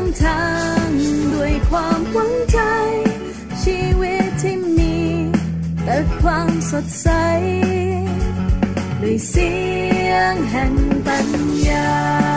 ทางด้วยความหวังใจชีวิตที่มีแต่ความสดใสด้วยเสียงแห่งปัญญา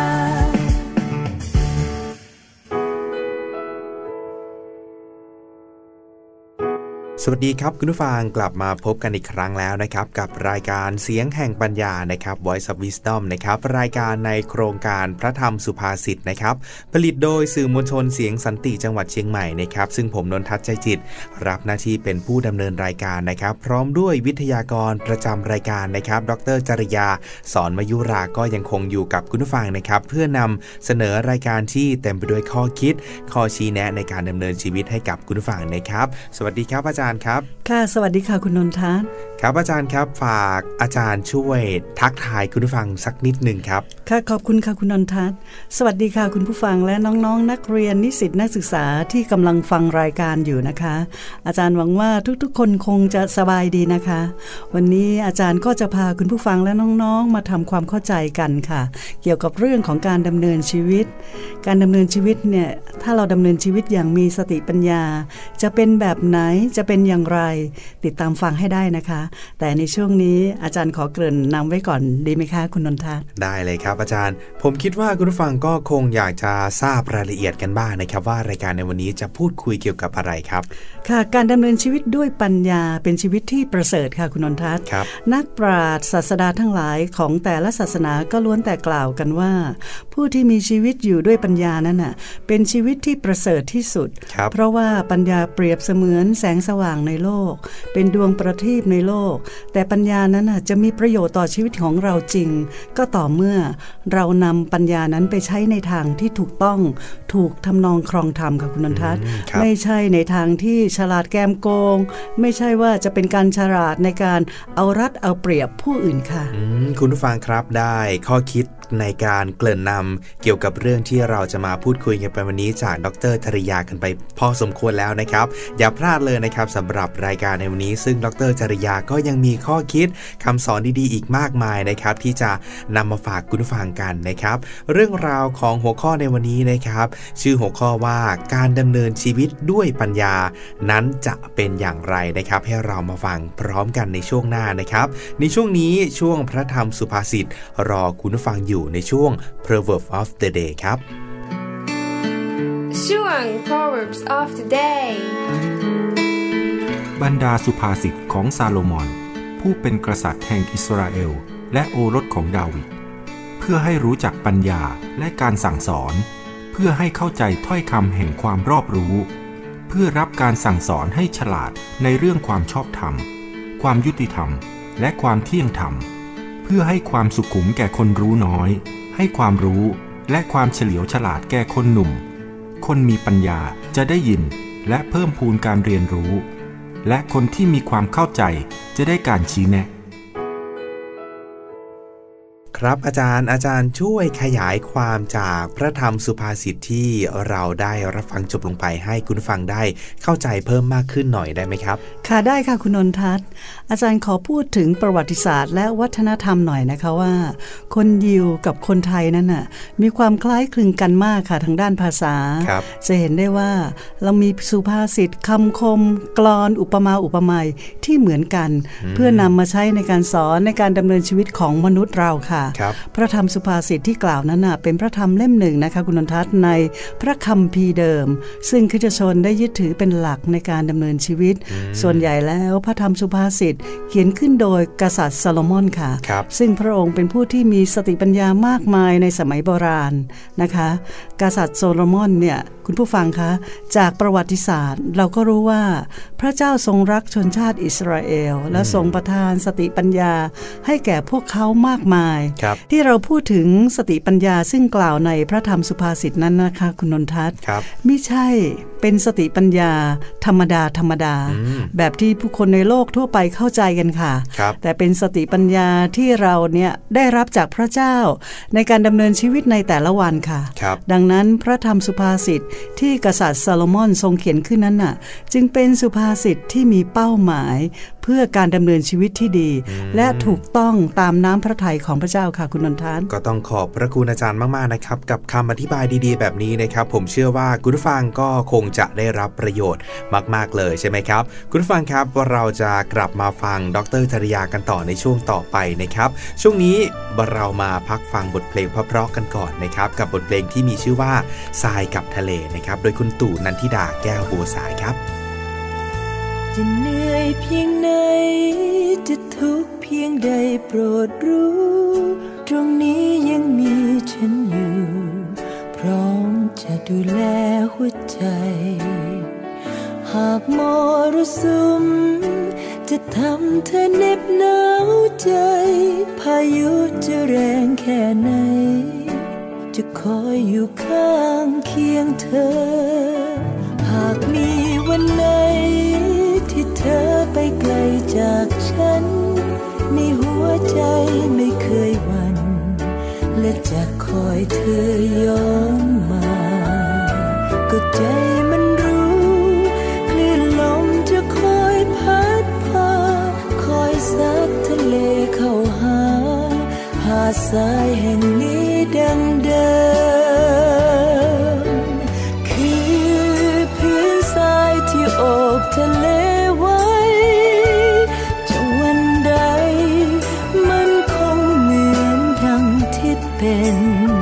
สวัสดีครับคุณผู้ฟังกลับมาพบกันอีกครั้งแล้วนะครับกับรายการเสียงแห่งปัญญานะครับ Voice of Wisdom นะครับรายการในโครงการพระธรรมสุภาษิตนะครับผลิตโดยสื่อมวลชนเสียงสันติจังหวัดเชียงใหม่นะครับซึ่งผมนนทัศน์ใจจิตรับหน้าที่เป็นผู้ดำเนินรายการนะครับพร้อมด้วยวิทยากรประจำรายการนะครับดร.จริยาสอนมยุราก็ยังคงอยู่กับคุณผู้ฟังนะครับเพื่อนำเสนอรายการที่เต็มไปด้วยข้อคิดข้อชี้แนะในการดำเนินชีวิตให้กับคุณผู้ฟังนะครับสวัสดีครับอาจารย์ครับค่ะสวัสดีค่ะคุณนนทัศน์ครับอาจารย์ครับฝากอาจารย์ช่วยทักทายคุณผู้ฟังสักนิดหนึ่งครับค่ะขอบคุณค่ะคุณนนทัศน์สวัสดีค่ะคุณผู้ฟังและน้องๆนักเรียนนิสิตนักศึกษาที่กำลังฟังรายการอยู่นะคะอาจารย์หวังว่าทุกๆคนคงจะสบายดีนะคะวันนี้อาจารย์ก็จะพาคุณผู้ฟังและน้องๆมาทำความเข้าใจกันค่ะเกี่ยวกับเรื่องของการดำเนินชีวิตการดำเนินชีวิตเนี่ยถ้าเราดำเนินชีวิตอย่างมีสติปัญญาจะเป็นแบบไหนจะเป็นอย่างไรติดตามฟังให้ได้นะคะแต่ในช่วงนี้อาจารย์ขอเกริ่นนำไว้ก่อนดีไหมคะคุณนนทัศน์ได้เลยครับอาจารย์ผมคิดว่าคุณผู้ฟังก็คงอยากจะทราบรายละเอียดกันบ้างนะครับว่ารายการในวันนี้จะพูดคุยเกี่ยวกับอะไรครับค่ะการดำเนินชีวิตด้วยปัญญาเป็นชีวิตที่ประเสริฐค่ะคุณนนทัศน์นักปราชญ์ศาสดาทั้งหลายของแต่ละศาสนาก็ล้วนแต่กล่าวกันว่าผู้ที่มีชีวิตอยู่ด้วยปัญญานั้นน่ะเป็นชีวิตที่ประเสริฐที่สุดเพราะว่าปัญญาเปรียบเสมือนแสงสว่างในโลกเป็นดวงประทีปในโลกแต่ปัญญานั้นจะมีประโยชน์ต่อชีวิตของเราจริงก็ต่อเมื่อเรานำปัญญานั้นไปใช้ในทางที่ถูกต้องถูกทำนองครองธรรมค่ะคุณนนทัศน์ไม่ใช่ในทางที่ฉลาดแกมโกงไม่ใช่ว่าจะเป็นการฉลาดในการเอารัดเอาเปรียบผู้อื่นค่ะคุณผู้ฟังครับได้ข้อคิดในการเกริ่นนำเกี่ยวกับเรื่องที่เราจะมาพูดคุยกันไปวันนี้จากดร.ธริยากันไปพอสมควรแล้วนะครับอย่าพลาดเลยนะครับสำหรับรายการในวันนี้ซึ่งดร.จริยาก็ยังมีข้อคิดคำสอนดีๆอีกมากมายนะครับที่จะนำมาฝากคุณผู้ฟังกันนะครับเรื่องราวของหัวข้อในวันนี้นะครับชื่อหัวข้อว่าการดำเนินชีวิตด้วยปัญญานั้นจะเป็นอย่างไรนะครับให้เรามาฟังพร้อมกันในช่วงหน้านะครับในช่วงนี้ช่วงพระธรรมสุภาษิตรอคุณผู้ฟังอยู่ในช่วง Proverbs of the Day ครับช่วง Proverbs of the Day บรรดาสุภาษิตของซาโลมอนผู้เป็นกษัตริย์แห่งอิสราเอลและโอรสของดาวิดเพื่อให้รู้จักปัญญาและการสั่งสอนเพื่อให้เข้าใจถ้อยคำแห่งความรอบรู้เพื่อรับการสั่งสอนให้ฉลาดในเรื่องความชอบธรรมความยุติธรรมและความเที่ยงธรรมเพื่อให้ความสุขุมแก่คนรู้น้อยให้ความรู้และความเฉลียวฉลาดแก่คนหนุ่มคนมีปัญญาจะได้ยินและเพิ่มพูนการเรียนรู้และคนที่มีความเข้าใจจะได้การชี้แนะครับอาจารย์ช่วยขยายความจากพระธรรมสุภาษิตที่เราได้รับฟังจบลงไปให้คุณฟังได้เข้าใจเพิ่มมากขึ้นหน่อยได้ไหมครับค่ะได้ค่ะคุณนนทัศน์อาจารย์ขอพูดถึงประวัติศาสตร์และวัฒนธรรมหน่อยนะคะว่าคนยิวกับคนไทยนั้นน่ะมีความคล้ายคลึงกันมากค่ะทางด้านภาษาจะเห็นได้ว่าเรามีสุภาษิตคำคมกลอนอุปมาอุปไมยที่เหมือนกันเพื่อนำมาใช้ในการสอนในการดำเนินชีวิตของมนุษย์เราค่ะพระธรรมสุภาษิตที่กล่าวนั้นน่ะเป็นพระธรรมเล่มหนึ่งนะคะคุณนนทัศน์ในพระคัมภีร์เดิมซึ่งคริสตชนได้ยึดถือเป็นหลักในการดำเนินชีวิตส่วนใหญ่แล้วพระธรรมสุภาษิตเขียนขึ้นโดยกษัตริย์โซโลมอนค่ะซึ่งพระองค์เป็นผู้ที่มีสติปัญญามากมายในสมัยโบราณนะคะกษัตริย์โซโลมอนเนี่ยคุณผู้ฟังคะจากประวัติศาสตร์เราก็รู้ว่าพระเจ้าทรงรักชนชาติอิสราเอลและทรงประทานสติปัญญาให้แก่พวกเขามากมายที่เราพูดถึงสติปัญญาซึ่งกล่าวในพระธรรมสุภาษิตนั้นนะคะคุณนนทัศน์ไม่ใช่เป็นสติปัญญาธรรมดาแบบที่ผู้คนในโลกทั่วไปเข้าใจกันค่ะแต่เป็นสติปัญญาที่เราเนี่ยได้รับจากพระเจ้าในการดำเนินชีวิตในแต่ละวันค่ะดังนั้นพระธรรมสุภาษิตที่กษัตริย์ซาโลมอนทรงเขียนขึ้นนั้นน่ะจึงเป็นสุภาษิตที่มีเป้าหมายเพื่อการดำเนินชีวิตที่ดีและถูกต้องตามน้ำพระทัยของพระเจ้าค่ะคุณนนทัศน์ก็ต้องขอบพระคุณอาจารย์มากๆนะครับกับคำอธิบายดีๆแบบนี้นะครับผมเชื่อว่าคุณผู้ฟังก็คงจะได้รับประโยชน์มากๆเลยใช่ไหมครับคุณผู้ฟังครับเราจะกลับมาฟังดร.จริยากันต่อในช่วงต่อไปนะครับช่วงนี้เรามาพักฟังบทเพลงเพราะๆกันก่อนนะครับกับบทเพลงที่มีชื่อว่าทรายกับทะเลนะครับโดยคุณตู่นันทิดาแก้วบัวสายครับจะเหนื่อยเพียงไหนจะทุกข์เพียงใดโปรดรู้ตรงนี้ยังมีฉันอยู่พร้อมจะดูแลหัวใจหากมรสุมจะทำเธอเหน็บหนาวใจพายุจะแรงแค่ไหนจะคอยอยู่ข้างเคียงเธอหากมีวันไหนที่เธอไปไกลจากฉันในหัวใจไม่เคยหวั่นและจะคอยเธอย้อนมาก็ใจมันรู้คลื่นลมจะคอยพัดพาคอยซัดทะเลเข้าหาหาดทรายแห่งนี้ดังเดิมคือพื้นทรายที่โอบทะเลไว้จะวันใดมันคงเหมือนดังที่เป็น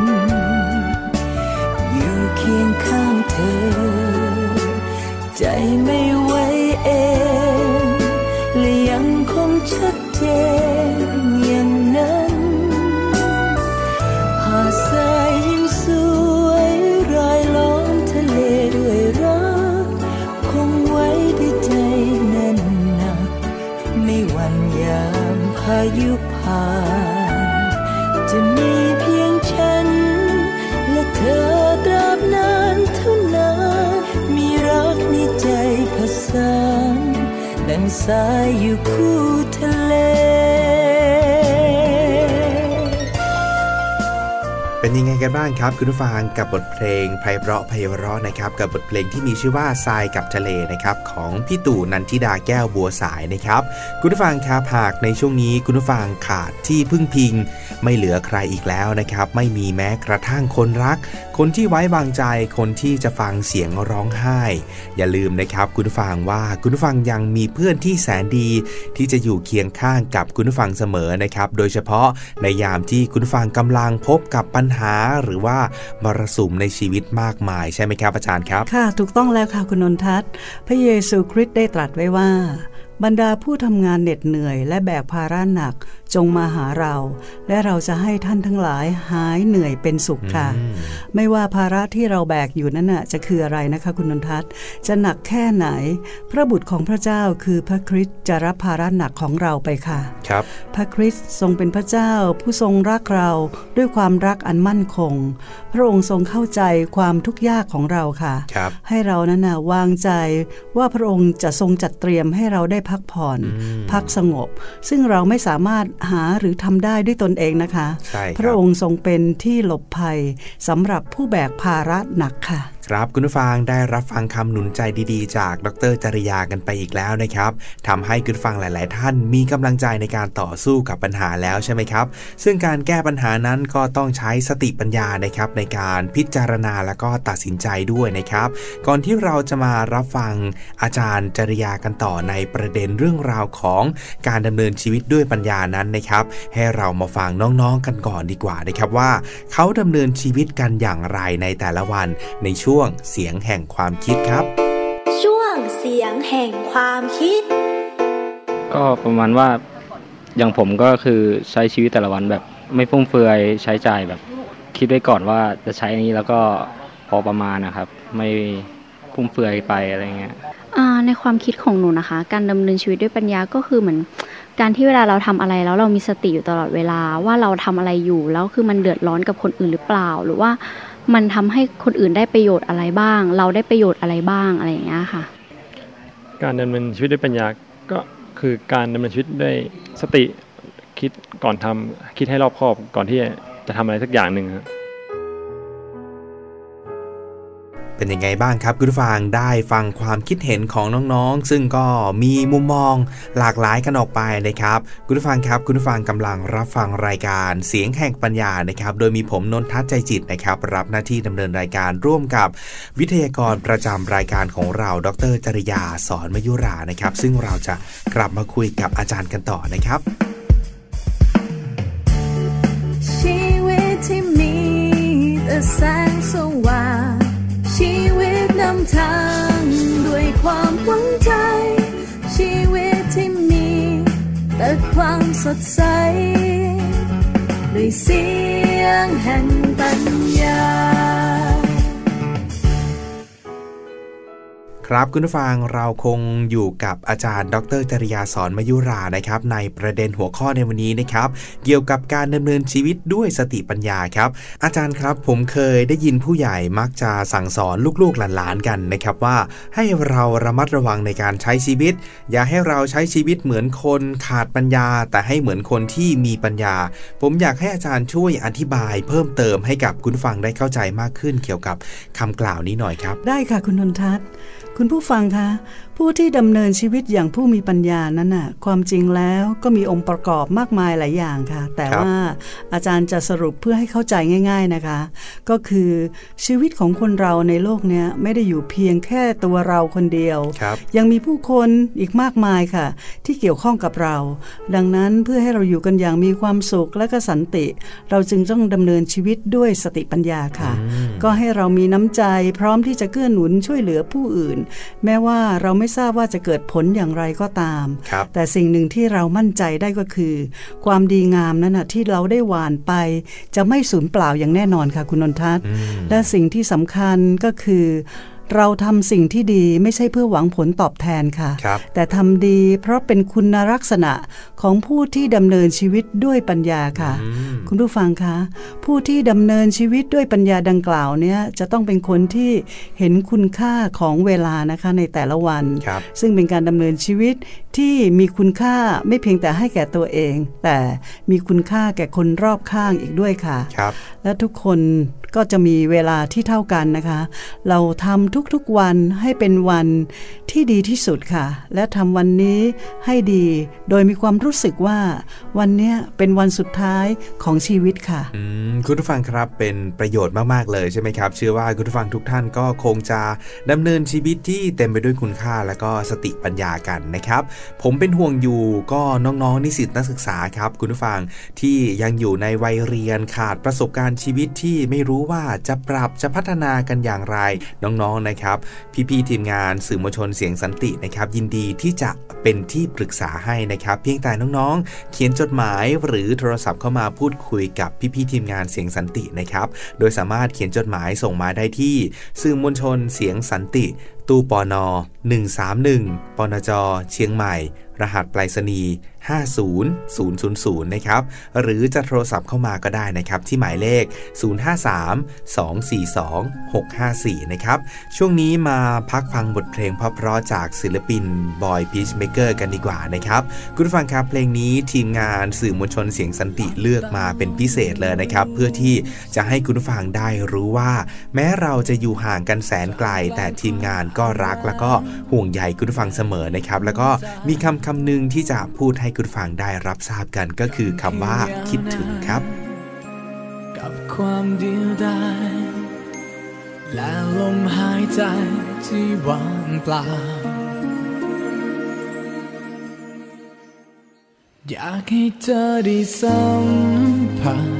อยู่เคียงข้างเธอใจไม่ไหวเองและยังคงชัดเจนอย่างนั้นหาดทรายยิ่งสวยรายล้อมทะเลด้วยรักคงไว้ด้วยใจแน่นหนักไม่หวั่นยามพายุผ่านจะมีเพียงฉันและเธอตราบนานเท่านานมีรักในใจผสานดังสายอยู่คู่ทะเลเป็นยังไงกันบ้างครับคุณผู้ฟังกับบทเพลงไพเราะไพเราะนะครับกับบทเพลงที่มีชื่อว่าทรายกับทะเลนะครับของพี่ตู่นันทิดาแก้วบัวสายนะครับคุณผู้ฟังครับหากในช่วงนี้คุณผู้ฟังขาดที่พึ่งพิงไม่เหลือใครอีกแล้วนะครับไม่มีแม้กระทั่งคนรักคนที่ไว้วางใจคนที่จะฟังเสียงร้องไห้อย่าลืมนะครับคุณผู้ฟังว่าคุณผู้ฟังยังมีเพื่อนที่แสนดีที่จะอยู่เคียงข้างกับคุณผู้ฟังเสมอนะครับโดยเฉพาะในยามที่คุณผู้ฟังกำลังพบกับปัญหาหรือว่ามรสุมในชีวิตมากมายใช่ไหมครับอาจารย์ครับค่ะถูกต้องแล้วค่ะคุณนนทัศน์พระเยซูคริสต์ได้ตรัสไว้ว่าบรรดาผู้ทำงานเหน็ดเหนื่อยและแบกภาระหนักจงมาหาเราและเราจะให้ท่านทั้งหลายหายเหนื่อยเป็นสุขค่ะไม่ว่าภาระที่เราแบกอยู่นั้นน่ะจะคืออะไรนะคะคุณนนทัศน์จะหนักแค่ไหนพระบุตรของพระเจ้าคือพระคริสต์จะรับภาระหนักของเราไปค่ะครับพระคริสต์ทรงเป็นพระเจ้าผู้ทรงรักเราด้วยความรักอันมั่นคงพระองค์ทรงเข้าใจความทุกข์ยากของเราค่ะให้เรานั้นน่ะวางใจว่าพระองค์จะทรงจัดเตรียมให้เราได้พักผ่อนพักสงบซึ่งเราไม่สามารถหาหรือทำได้ด้วยตนเองนะคะพระองค์ทรงเป็นที่หลบภัยสำหรับผู้แบกภาระหนักค่ะครับคุณผู้ฟังได้รับฟังคำหนุนใจดีๆจากดร.จริยากันไปอีกแล้วนะครับทำให้คุณฟังหลายๆท่านมีกำลังใจในการต่อสู้กับปัญหาแล้วใช่ไหมครับซึ่งการแก้ปัญหานั้นก็ต้องใช้สติปัญญานะครับในการพิจารณาและก็ตัดสินใจด้วยนะครับก่อนที่เราจะมารับฟังอาจารย์จริยากันต่อในประเด็นเรื่องราวของการดำเนินชีวิตด้วยปัญญานั้นนะครับให้เรามาฟังน้องๆกันก่อนดีกว่านะครับว่าเขาดำเนินชีวิตกันอย่างไรในแต่ละวันในช่วงเสียงแห่งความคิดครับช่วงเสียงแห่งความคิดก็ประมาณว่าอย่างผมก็คือใช้ชีวิตแต่ละวันแบบไม่ฟุ่มเฟือยใช้จ่ายแบบคิดไว้ก่อนว่าจะใช้อันนี้แล้วก็พอประมาณนะครับไม่ฟุ่มเฟือยไปอะไรเงี้ยในความคิดของหนูนะคะการดำเนินชีวิตด้วยปัญญาก็คือเหมือนการที่เวลาเราทำอะไรแล้วเรามีสติอยู่ตลอดเวลาว่าเราทำอะไรอยู่แล้วคือมันเดือดร้อนกับคนอื่นหรือเปล่าหรือว่ามันทำให้คนอื่นได้ประโยชน์อะไรบ้างเราได้ประโยชน์อะไรบ้างอะไรอย่างเงี้ยค่ะการดำเนินชีวิตด้วยปัญญาก็คือการดำเนินชีวิตด้วยสติคิดก่อนทำคิดให้รอบคอบก่อนที่จะทำอะไรสักอย่างหนึ่งครับเป็นยังไงบ้างครับคุณผู้ฟังได้ฟังความคิดเห็นของน้องๆซึ่งก็มีมุมมองหลากหลายกันออกไปนะครับคุณผู้ฟังครับคุณผู้ฟังกำลังรับฟังรายการเสียงแห่งปัญญานะครับโดยมีผมนนทัศน์ใจจิตนะครับรับหน้าที่ดำเนินรายการร่วมกับวิทยากรประจำรายการของเราดร.จริยาสอนมยุรานะครับซึ่งเราจะกลับมาคุยกับอาจารย์กันต่อนะครับชีวิตที่มีแต่แสงสว่างชีวิตนำทางด้วยความหวังใจชีวิตที่มีแต่ความสดใสด้วยเสียงแห่งปัญญาครับคุณผู้ฟังเราคงอยู่กับอาจารย์ดร.จริยาสอนมยุรานะครับในประเด็นหัวข้อในวันนี้นะครับเกี่ยวกับการดำเนินชีวิตด้วยสติปัญญาครับอาจารย์ครับผมเคยได้ยินผู้ใหญ่มักจะสั่งสอนลูกๆหลานๆกันนะครับว่าให้เราระมัดระวังในการใช้ชีวิตอย่าให้เราใช้ชีวิตเหมือนคนขาดปัญญาแต่ให้เหมือนคนที่มีปัญญาผมอยากให้อาจารย์ช่วยอธิบายเพิ่มเติมให้กับคุณผู้ฟังได้เข้าใจมากขึ้นเกี่ยวกับคำกล่าวนี้หน่อยครับได้ค่ะคุณนนทัศน์คุณผู้ฟังคะผู้ที่ดำเนินชีวิตอย่างผู้มีปัญญานั้นน่ะความจริงแล้วก็มีองค์ประกอบมากมายหลายอย่างค่ะแต่ว่าอาจารย์จะสรุปเพื่อให้เข้าใจง่ายๆนะคะก็คือชีวิตของคนเราในโลกนี้ไม่ได้อยู่เพียงแค่ตัวเราคนเดียวยังมีผู้คนอีกมากมายค่ะที่เกี่ยวข้องกับเราดังนั้นเพื่อให้เราอยู่กันอย่างมีความสุขและก็สันติเราจึงต้องดำเนินชีวิตด้วยสติปัญญาค่ะก็ให้เรามีน้ำใจพร้อมที่จะเกื้อหนุนช่วยเหลือผู้อื่นแม้ว่าเราไม่ทราบว่าจะเกิดผลอย่างไรก็ตามแต่สิ่งหนึ่งที่เรามั่นใจได้ก็คือความดีงามนั้นนะที่เราได้หว่านไปจะไม่สูญเปล่าอย่างแน่นอนค่ะคุณนนทัศน์และสิ่งที่สำคัญก็คือเราทำสิ่งที่ดีไม่ใช่เพื่อหวังผลตอบแทนค่ะแต่ทำดีเพราะเป็นคุณลักษณะของผู้ที่ดำเนินชีวิตด้วยปัญญาค่ะคุณผู้ฟังคะผู้ที่ดำเนินชีวิตด้วยปัญญาดังกล่าวเนี่ยจะต้องเป็นคนที่เห็นคุณค่าของเวลานะคะในแต่ละวันซึ่งเป็นการดำเนินชีวิตที่มีคุณค่าไม่เพียงแต่ให้แก่ตัวเองแต่มีคุณค่าแก่คนรอบข้างอีกด้วยค่ะและทุกคนก็จะมีเวลาที่เท่ากันนะคะเราทำทุกๆวันให้เป็นวันที่ดีที่สุดค่ะและทำวันนี้ให้ดีโดยมีความรู้สึกว่าวันนี้เป็นวันสุดท้ายของชีวิตค่ะคุณผู้ฟังครับเป็นประโยชน์มากๆเลยใช่ไหมครับเชื่อว่าคุณผู้ฟังทุกท่านก็คงจะดำเนินชีวิตที่เต็มไปด้วยคุณค่าและก็สติปัญญากันนะครับผมเป็นห่วงอยู่ก็น้องๆนิสิตนักศึกษาครับคุณผู้ฟังที่ยังอยู่ในวัยเรียนขาดประสบการณ์ชีวิตที่ไม่รู้ว่าจะปรับจะพัฒนากันอย่างไรน้องๆนะครับพี่ๆทีมงานสื่อมวลชนเสียงสันตินะครับยินดีที่จะเป็นที่ปรึกษาให้นะครับเพียงแต่น้องๆเขียนจดหมายหรือโทรศัพท์เข้ามาพูดคุยกับพี่ๆทีมงานเสียงสันตินะครับโดยสามารถเขียนจดหมายส่งมาได้ที่สื่อมวลชนเสียงสันติตู้ปน131ปนจเชียงใหม่รหัสไปรษณีย์50000นะครับหรือจะโทรศัพท์เข้ามาก็ได้นะครับที่หมายเลข053-242-654นะครับช่วงนี้มาพักฟังบทเพลงเพราะๆจากศิลปินบอยพีชเมเกอร์กันดีกว่านะครับคุณผู้ฟังครับเพลงนี้ทีมงานสื่อมวลชนเสียงสันติเลือกมาเป็นพิเศษเลยนะครับเพื่อที่จะให้คุณผู้ฟังได้รู้ว่าแม้เราจะอยู่ห่างกันแสนไกลแต่ทีมงานก็รักแล้วก็ห่วงใยคุณผู้ฟังเสมอนะครับแล้วก็มีคำหนึ่งที่จะพูดให้คุณฟังได้รับทราบกันก็คือคำว่าคิดถึงครับกับความเดียวดายและลมหายใจที่ว่างเปล่าอยากให้เธอได้สัมผัส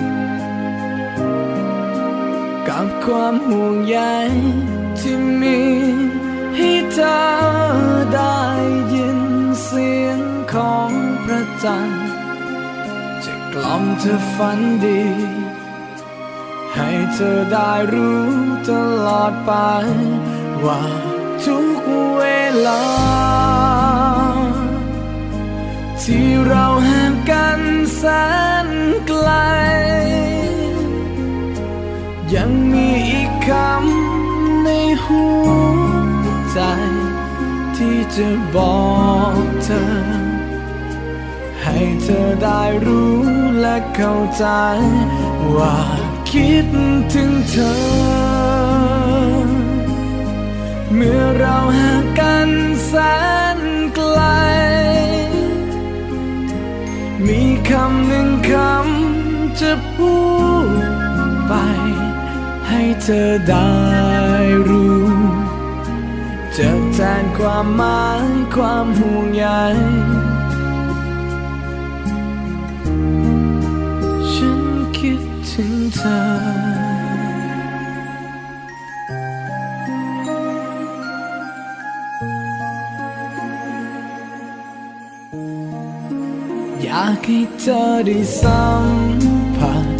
กับความห่วงใยที่มีให้เธอได้ยินเสียงของพระจันทร์จะกล่อมเธอฝันดีให้เธอได้รู้ตลอดไปว่าทุกเวลาที่เราห่างกันแสนไกลยังมีอีกคำในหัวใจที่จะบอกเธอให้เธอได้รู้และเข้าใจว่าคิดถึงเธอเธอได้รู้จะแทนความหมายความห่วงใยฉันคิดถึงเธออยากให้เธอได้สัมผัส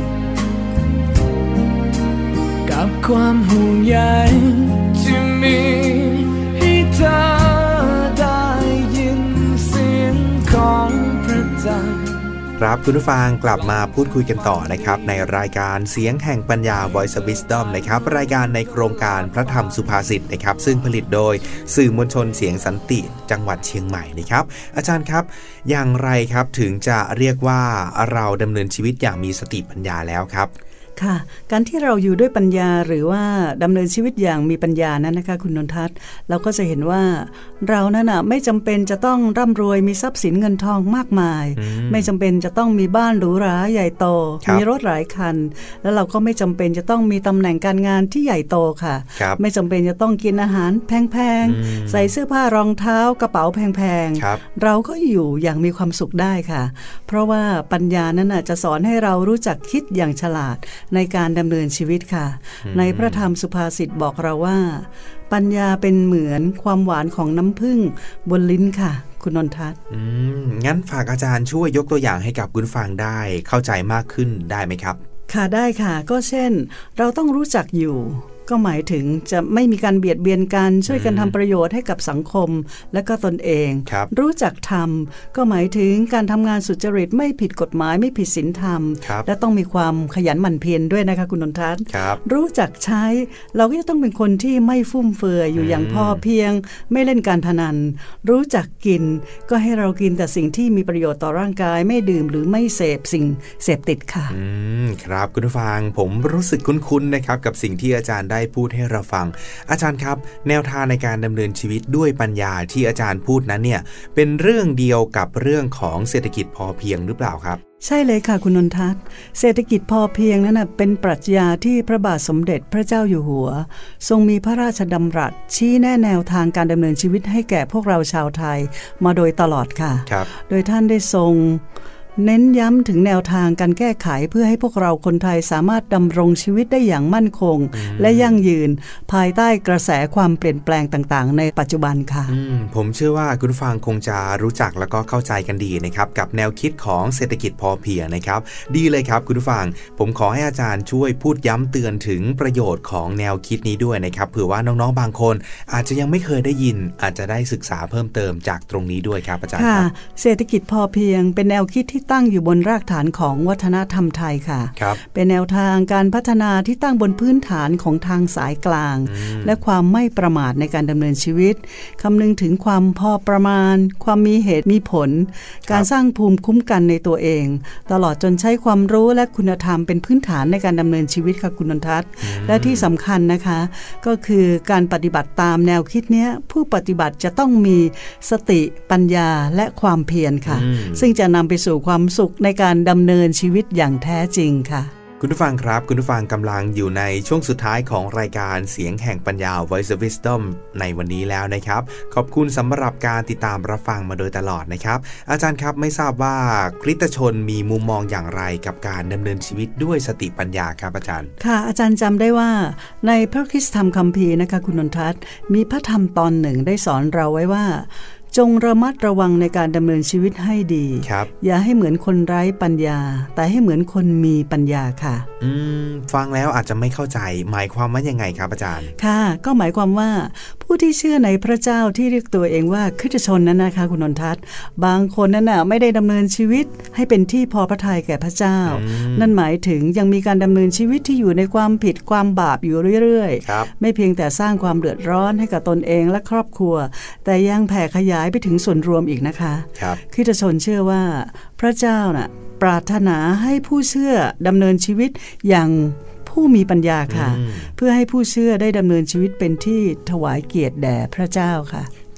กับความห่วงใยที่มีให้เธอได้ยินเสียงของพระจันทร์ครับคุณผู้ฟังกลับมาพูดคุยกันต่อนะครับในรายการเสียงแห่งปัญญา Voice of Wisdom นะครับรายการในโครงการพระธรรมสุภาษิตนะครับซึ่งผลิตโดยสื่อมวลชนเสียงสันติจังหวัดเชียงใหม่นะครับอาจารย์ครับอย่างไรครับถึงจะเรียกว่าเราดำเนินชีวิตอย่างมีสติปัญญาแล้วครับค่ะการที่เราอยู่ด้วยปัญญาหรือว่าดำเนินชีวิตอย่างมีปัญญานั้นนะคะคุณนนทัศน์เราก็จะเห็นว่าเรานั้นน่ะไม่จำเป็นจะต้องร่ำรวยมีทรัพย์สินเงินทองมากมายไม่จำเป็นจะต้องมีบ้านหรูหราใหญ่โตมีรถหลายคันแล้วเราก็ไม่จำเป็นจะต้องมีตำแหน่งการงานที่ใหญ่โตค่ะไม่จำเป็นจะต้องกินอาหารแพงๆใส่เสื้อผ้ารองเท้ากระเป๋าแพงๆเราก็อยู่อย่างมีความสุขได้ค่ะเพราะว่าปัญญานั้นน่ะจะสอนให้เรารู้จักคิดอย่างฉลาดในการดำเนินชีวิตค่ะในพระธรรมสุภาษิตบอกเราว่าปัญญาเป็นเหมือนความหวานของน้ำผึ้งบนลิ้นค่ะคุณนนทัศน์งั้นฝากอาจารย์ช่วยยกตัวอย่างให้กับคุณฟังได้เข้าใจมากขึ้นได้ไหมครับค่ะได้ค่ะก็เช่นเราต้องรู้จักอยู่ก็หมายถึงจะไม่มีการเบียดเบียนกันช่วยกันทำประโยชน์ให้กับสังคมและก็ตนเองรู้จักทำก็หมายถึงการทำงานสุจริตไม่ผิดกฎหมายไม่ผิดศีลธรรมและต้องมีความขยันหมั่นเพียรด้วยนะคะคุณนนทัศน์รู้จักใช้เราก็จะต้องเป็นคนที่ไม่ฟุ่มเฟือยอยู่อย่างพอเพียงไม่เล่นการพนันรู้จักกินก็ให้เรากินแต่สิ่งที่มีประโยชน์ต่อร่างกายไม่ดื่มหรือไม่เสพสิ่งเสพติดค่ะครับคุณผู้ฟังผมรู้สึกคุ้นๆนะครับกับสิ่งที่อาจารย์ได้พูดให้เราฟังอาจารย์ครับแนวทางในการดำเนินชีวิตด้วยปัญญาที่อาจารย์พูดนั้นเนี่ยเป็นเรื่องเดียวกับเรื่องของเศรษฐกิจพอเพียงหรือเปล่าครับใช่เลยค่ะคุณนนทัศน์เศรษฐกิจพอเพียงนั้นเป็นปรัชญาที่พระบาทสมเด็จพระเจ้าอยู่หัวทรงมีพระราชดำรัสชี้แนะแนวทางการดำเนินชีวิตให้แก่พวกเราชาวไทยมาโดยตลอดค่ะโดยท่านได้ทรงเน้นย้ำถึงแนวทางการแก้ไขเพื่อให้พวกเราคนไทยสามารถดำรงชีวิตได้อย่างมั่นคงและยั่งยืนภายใต้กระแสความเปลี่ยนแปลงต่างๆในปัจจุบันค่ะผมเชื่อว่าคุณฟังคงจะรู้จักแล้วก็เข้าใจกันดีนะครับกับแนวคิดของเศรษฐกิจพอเพียงนะครับดีเลยครับคุณฟังผมขอให้อาจารย์ช่วยพูดย้ำเตือนถึงประโยชน์ของแนวคิดนี้ด้วยนะครับเผื่อว่าน้องๆบางคนอาจจะยังไม่เคยได้ยินอาจจะได้ศึกษาเพิ่มเติมจากตรงนี้ด้วยครับอาจารย์ครับเศรษฐกิจพอเพียงเป็นแนวคิดที่ตั้งอยู่บนรากฐานของวัฒนธรรมไทยค่ะเป็นแนวทางการพัฒนาที่ตั้งบนพื้นฐานของทางสายกลางและความไม่ประมาทในการดำเนินชีวิตคำนึงถึงความพอประมาณความมีเหตุมีผลการสร้างภูมิคุ้มกันในตัวเองตลอดจนใช้ความรู้และคุณธรรมเป็นพื้นฐานในการดำเนินชีวิตค่ะคุณนนทัศน์และที่สำคัญนะคะก็คือการปฏิบัติตามแนวคิดนี้ผู้ปฏิบัติจะต้องมีสติปัญญาและความเพียรค่ะซึ่งจะนำไปสู่ความสุขในการดำเนินชีวิตอย่างแท้จริงค่ะคุณผู้ฟังครับคุณผู้ฟังกำลังอยู่ในช่วงสุดท้ายของรายการเสียงแห่งปัญญา Voice of Wisdom ในวันนี้แล้วนะครับขอบคุณสำหรับการติดตามรับฟังมาโดยตลอดนะครับอาจารย์ครับไม่ทราบว่าคริสตชนมีมุมมองอย่างไรกับการดำเนินชีวิตด้วยสติปัญญาครับอาจารย์ค่ะอาจารย์จำได้ว่าในพระคริสตธรรมคัมภีร์นะคะคุณนนทัศน์มีพระธรรมตอนหนึ่งได้สอนเราไว้ว่าจงระมัดระวังในการดำเนินชีวิตให้ดีอย่าให้เหมือนคนไร้ปัญญาแต่ให้เหมือนคนมีปัญญาค่ะฟังแล้วอาจจะไม่เข้าใจหมายความว่ายังไงครับอาจารย์ค่ะก็หมายความว่าผู้ที่เชื่อในพระเจ้าที่เรียกตัวเองว่าคริสตชนนั้นนะคะคุณนนทัศน์บางคนนั้นน่ะไม่ได้ดำเนินชีวิตให้เป็นที่พอพระทัยแก่พระเจ้านั่นหมายถึงยังมีการดำเนินชีวิตที่อยู่ในความผิดความบาปอยู่เรื่อยๆไม่เพียงแต่สร้างความเดือดร้อนให้กับตนเองและครอบครัวแต่ยังแผ่ขยายไปถึงส่วนรวมอีกนะคะคริสตชนเชื่อว่าพระเจ้าน่ะปรารถนาให้ผู้เชื่อดำเนินชีวิตอย่างผู้มีปัญญาค่ะเพื่อให้ผู้เชื่อได้ดำเนินชีวิตเป็นที่ถวายเกียรติแด่พระเจ้าค่ะครับ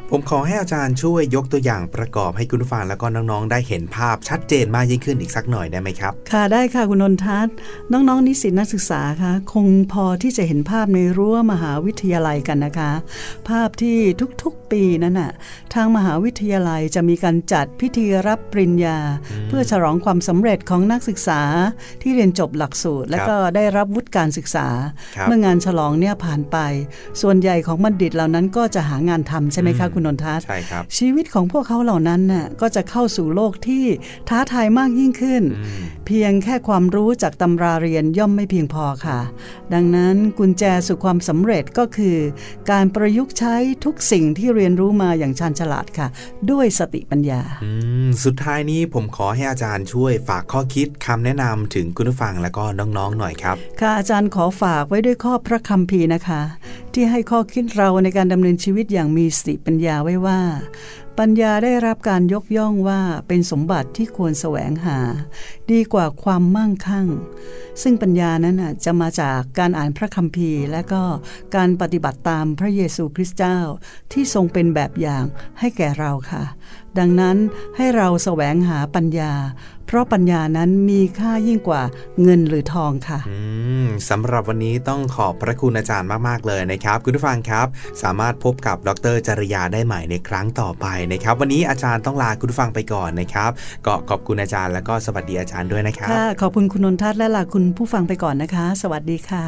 ผมขอให้อาจารย์ช่วยยกตัวอย่างประกอบให้คุณผู้ฟังแล้วก็น้องๆได้เห็นภาพชัดเจนมากยิ่งขึ้นอีกสักหน่อยได้ไหมครับค่ะได้ค่ะคุณนนทัศน์น้องๆนิสิตนักศึกษาคะคงพอที่จะเห็นภาพในรั้วมหาวิทยาลัยกันนะคะภาพที่ทุกๆปีนั้นน่ะทางมหาวิทยาลัยจะมีการจัดพิธีรับปริญญาเพื่อฉลองความสำเร็จของนักศึกษาที่เรียนจบหลักสูตรและก็ได้รับวุฒิการศึกษาเมื่องานฉลองเนี่ยผ่านไปส่วนใหญ่ของบัณฑิตเหล่านั้นก็จะหางานทำใช่ไหมคะคุณนนทัศน์ใช่ครับชีวิตของพวกเขาเหล่านั้นน่ะก็จะเข้าสู่โลกที่ท้าทายมากยิ่งขึ้นเพียงแค่ความรู้จากตำราเรียนย่อมไม่เพียงพอค่ะดังนั้นกุญแจสู่ความสำเร็จก็คือการประยุกต์ใช้ทุกสิ่งที่เรียนรู้มาอย่างชาญฉลาดค่ะด้วยสติปัญญาสุดท้ายนี้ผมขอให้อาจารย์ช่วยฝากข้อคิดคำแนะนำถึงคุณผู้ฟังและก็น้องๆหน่อยครับค่ะอาจารย์ขอฝากไว้ด้วยข้อพระคัมภีร์นะคะที่ให้ข้อคิดเราในการดำเนินชีวิตอย่างมีสติปัญญาไว้ว่าปัญญาได้รับการยกย่องว่าเป็นสมบัติที่ควรแสวงหาดีกว่าความมั่งคั่งซึ่งปัญญานั้นจะมาจากการอ่านพระคัมภีร์และก็การปฏิบัติตามพระเยซูคริสต์เจ้าที่ทรงเป็นแบบอย่างให้แก่เราค่ะดังนั้นให้เราแสวงหาปัญญาเพราะปัญญานั้นมีค่ายิ่งกว่าเงินหรือทองค่ะสำหรับวันนี้ต้องขอบพระคุณอาจารย์มากๆเลยนะครับคุณผู้ฟังครับสามารถพบกับดร.จริยาได้ใหม่ในครั้งต่อไปนะครับวันนี้อาจารย์ต้องลาคุณผู้ฟังไปก่อนนะครับก็ขอบคุณอาจารย์แล้วก็สวัสดีอาจารย์ด้วยนะครับค่ะขอบคุณคุณนนทัศน์และลาคุณผู้ฟังไปก่อนนะคะสวัสดีค่ะ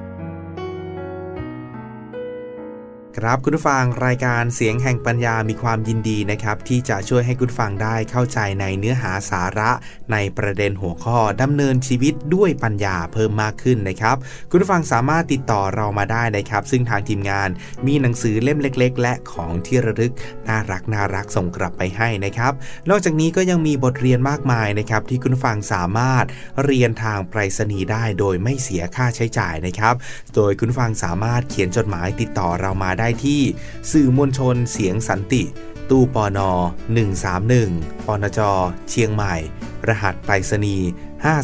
ครับคุณผู้ฟังรายการเสียงแห่งปัญญามีความยินดีนะครับที่จะช่วยให้คุณผู้ฟังได้เข้าใจในเนื้อหาสาระในประเด็นหัวข้อดำเนินชีวิตด้วยปัญญาเพิ่มมากขึ้นนะครับคุณผู้ฟังสามารถติดต่อเรามาได้นะครับซึ่งทางทีมงานมีหนังสือเล่มเล็กๆและของที่ระลึกน่ารักส่งกลับไปให้นะครับนอกจากนี้ก็ยังมีบทเรียนมากมายนะครับที่คุณผู้ฟังสามารถเรียนทางไปรษณีย์ได้โดยไม่เสียค่าใช้จ่ายนะครับโดยคุณผู้ฟังสามารถเขียนจดหมายติดต่อเรามาได้ที่สื่อมวลชนเสียงสันติตู้ปน131ปนจเชียงใหม่รหัสไปรษณีย์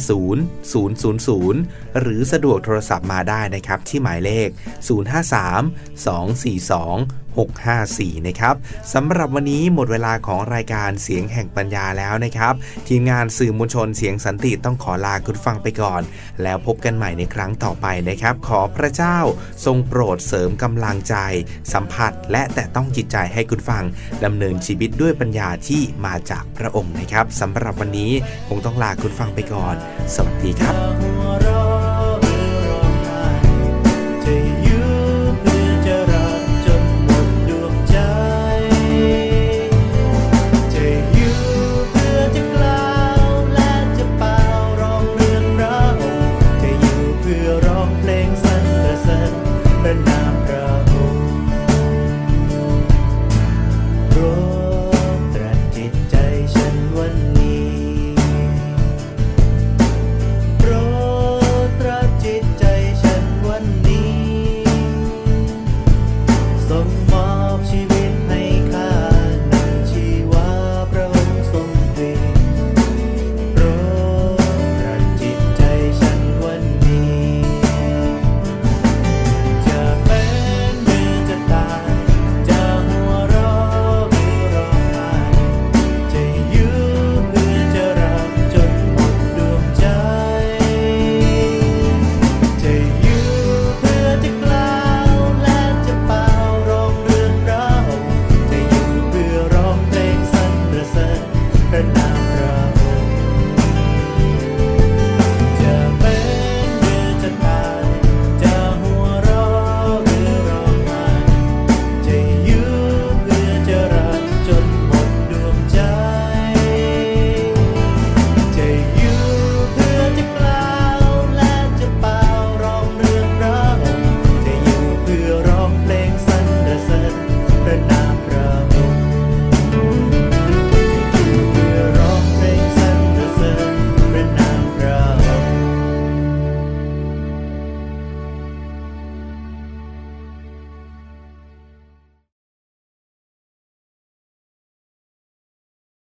50000หรือสะดวกโทรศัพท์มาได้นะครับที่หมายเลข053-242-654นะครับสำหรับวันนี้หมดเวลาของรายการเสียงแห่งปัญญาแล้วนะครับทีมงานสื่อมวลชนเสียงสันติต้องขอลาคุณฟังไปก่อนแล้วพบกันใหม่ในครั้งต่อไปนะครับขอพระเจ้าทรงโปรดเสริมกำลังใจสัมผัสและแต่ต้องจิตใจให้คุณฟังดำเนินชีวิตด้วยปัญญาที่มาจากพระองค์นะครับสำหรับวันนี้คงต้องลาคุณฟังไปก่อนสวัสดีครับเป็น